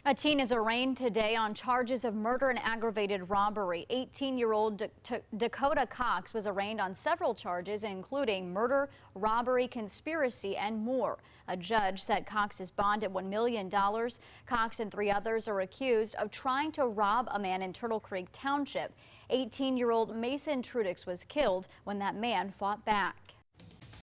A teen is arraigned today on charges of murder and aggravated robbery. 18-year-old Dakota Cox was arraigned on several charges, including murder, robbery, conspiracy, and more. A judge set Cox's bond at $1 million. Cox and 3 others are accused of trying to rob a man in Turtle Creek Township. 18-year-old Mason Trudix was killed when that man fought back.